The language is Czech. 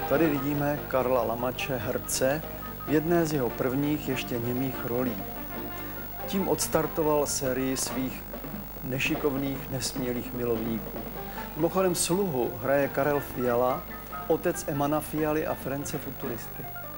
Tady vidíme Karla Lamače, herce, v jedné z jeho prvních ještě němých rolí. Tím odstartoval sérii svých nešikovných, nesmělých milovníků. Mimochodem Sluhu hraje Karel Fiala, otec Emana Fialy a Ference Futuristy.